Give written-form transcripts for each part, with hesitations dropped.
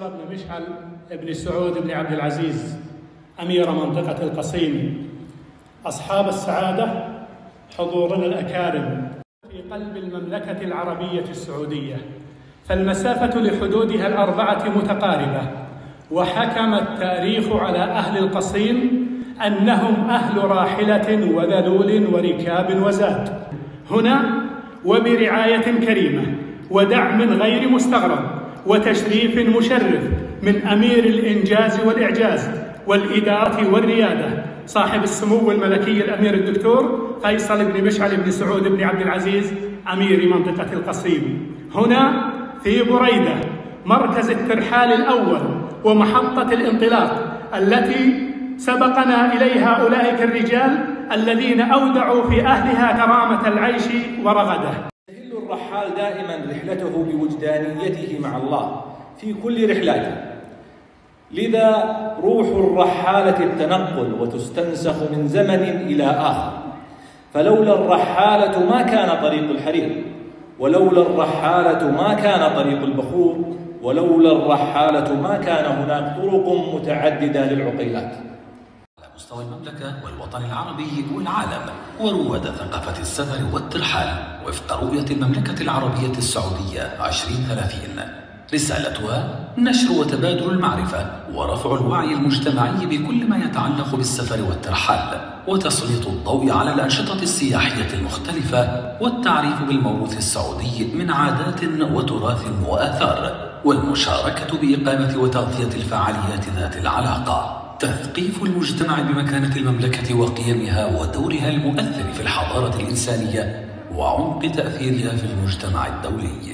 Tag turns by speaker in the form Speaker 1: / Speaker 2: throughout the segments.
Speaker 1: فيصل بن مشعل بن سعود بن عبد العزيز أمير منطقة القصيم، أصحاب السعادة، حضورنا الأكارم في قلب المملكة العربية السعودية، فالمسافة لحدودها الأربعة متقاربة، وحكم التاريخ على أهل القصيم أنهم أهل راحلة وذلول وركاب وزاد. هنا وبرعاية كريمة ودعم غير مستغرب وتشريف مشرف من أمير الإنجاز والإعجاز والإدارة والريادة صاحب السمو الملكي الأمير الدكتور فيصل بن مشعل بن سعود بن عبد العزيز أمير منطقة القصيم، هنا في بريدة مركز الترحال الأول ومحطة الانطلاق التي سبقنا إليها أولئك الرجال الذين أودعوا في أهلها كرامة العيش ورغده.
Speaker 2: يستهل الرحال دائما رحلته بوجدانيته مع الله في كل رحلاته، لذا روح الرحالة التنقل وتستنسخ من زمن إلى آخر، فلولا الرحالة ما كان طريق الحرير، ولولا الرحالة ما كان طريق البخور، ولولا الرحالة ما كان هناك طرق متعددة للعقيلات.
Speaker 3: على مستوى المملكة والوطن العربي والعالم، ورواد ثقافة السفر والترحال وفق رؤية المملكة العربية السعودية 2030. رسالتها نشر وتبادل المعرفة ورفع الوعي المجتمعي بكل ما يتعلق بالسفر والترحال، وتسليط الضوء على الأنشطة السياحية المختلفة والتعريف بالموروث السعودي من عادات وتراث وآثار، والمشاركة بإقامة وتغطية الفعاليات ذات العلاقة، تثقيف المجتمع بمكانة المملكة وقيمها ودورها المؤثر في الحضارة الإنسانية وعمق تأثيرها في المجتمع الدولي.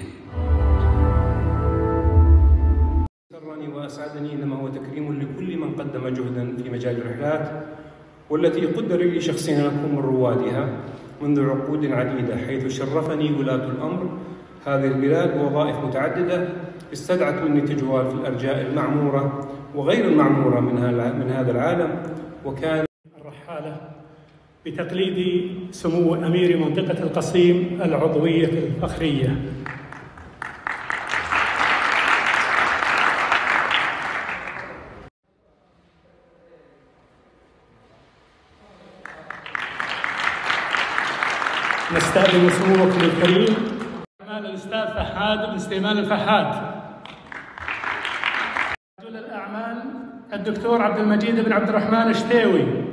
Speaker 4: سرني وأسعدني إنما هو تكريم لكل من قدم جهدا في مجال الرحلات، والتي قدر لي شخصيا أن أكون من روادها منذ عقود عديدة، حيث شرفني ولاة الأمر هذه البلاد بوظائف متعددة استدعت مني تجوال في الأرجاء المعمورة وغير المعمورة من هذا العالم. وكان
Speaker 1: الرحالة بتقليد سمو أمير منطقة القصيم العضوية الفخرية. نستأذن سموكم الكريم الأستاذ فهاد بن سليمان الفهاد، رجل الأعمال الدكتور عبد المجيد بن عبد الرحمن الشتيوي،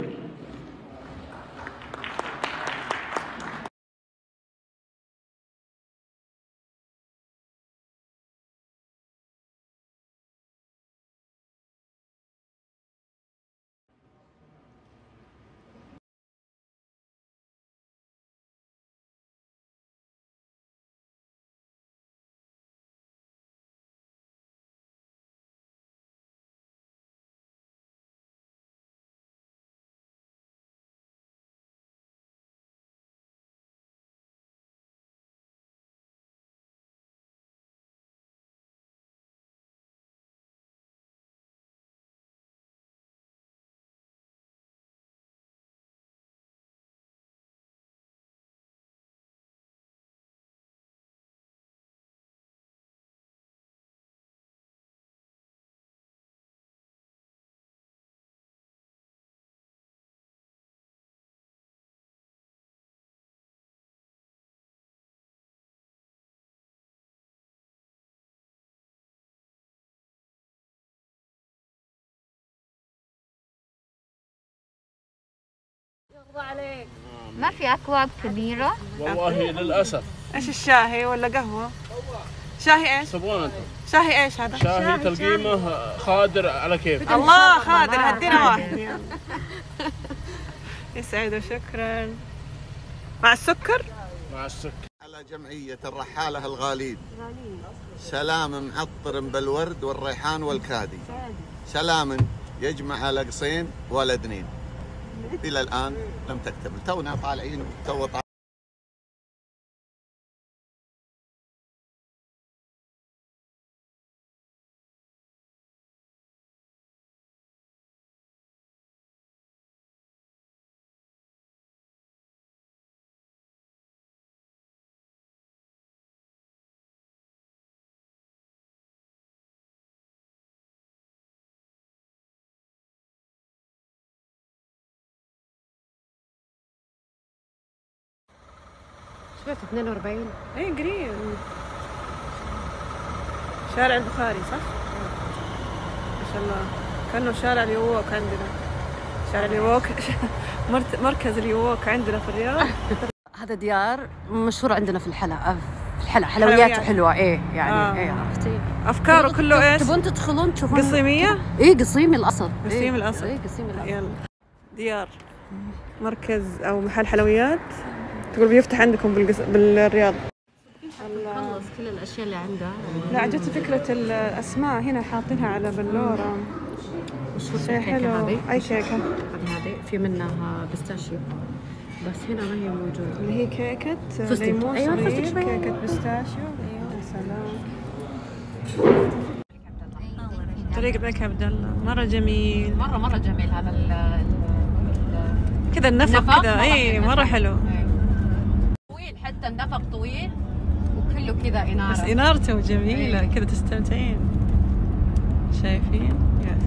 Speaker 5: عليك. ما في أكواب كبيرة؟
Speaker 6: والله للأسف.
Speaker 7: ايش الشاهي ولا قهوة؟ شاهي ايش؟
Speaker 6: تبغون انتم؟
Speaker 7: شاهي ايش هذا؟
Speaker 6: شاهي تلقيمه خادر على كيف.
Speaker 7: الله خادر، هدينا واحد. يسعد وشكرا. مع السكر؟
Speaker 6: مع السكر.
Speaker 8: على جمعية الرحالة الغالين. سلام معطر بالورد والريحان والكادي. سلام يجمع القصين ولدنين. إلى الآن لم تكتمل، تونا طالعين
Speaker 9: شفت 42.
Speaker 7: اي قريب. شارع البخاري صح؟ ما شاء الله كأنه شارع اليووك عندنا. شارع اليووك مركز اليووك عندنا في الرياض.
Speaker 9: هذا ديار مشهور عندنا في الحلا. حلوياته حلوه. ايه يعني ايه عرفتي
Speaker 7: افكاره كله ايش؟
Speaker 9: تبون تدخلون تشوفون
Speaker 7: قصيميه؟
Speaker 9: ايه قصيم الاصل.
Speaker 7: قصيم الاصل.
Speaker 9: ايه قصيم الاصل.
Speaker 7: يلا ديار مركز او محل حلويات تقول بيفتح عندكم بالرياض.
Speaker 9: خلص كل الاشياء اللي عنده.
Speaker 7: لا عجبتني فكره الاسماء هنا حاطينها على بلوره.
Speaker 9: شيء حلو.
Speaker 7: اي كيكه
Speaker 9: هذه في منها بيستاشيو بس هنا ما هي موجوده.
Speaker 7: اللي هي كيكه ليمون صغير. كيكه بيستاشيو. يا سلام. طريق الملك عبد الله مره جميل.
Speaker 9: مره جميل هذا
Speaker 7: كذا النفق كذا. اي مره حلو.
Speaker 9: طويل حتى النفق طويل وكله كذا اناره.
Speaker 7: بس انارته جميله كذا تستمتعين. شايفين؟ يا